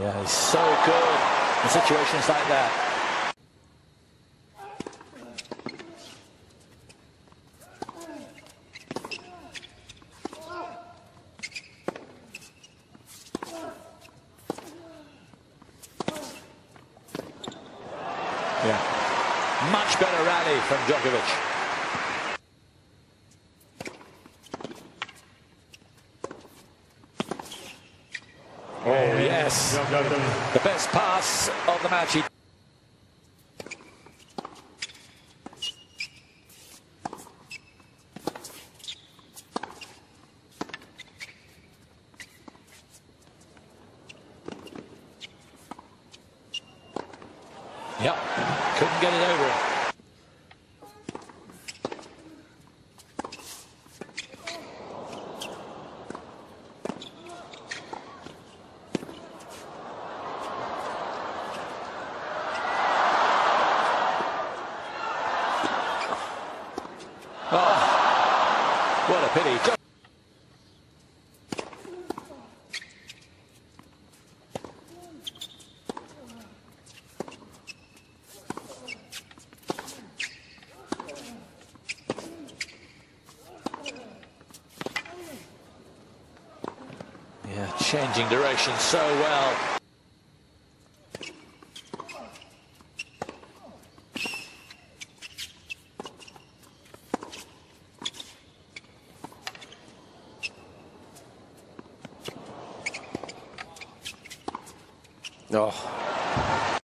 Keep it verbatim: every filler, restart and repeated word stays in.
Yeah, he's so good in situations like that. Yeah, much better rally from Djokovic. Oh, yes. The best pass of the match. He Yep, couldn't get it over him. Oh, what a pity. Yeah, changing direction so well. Oh.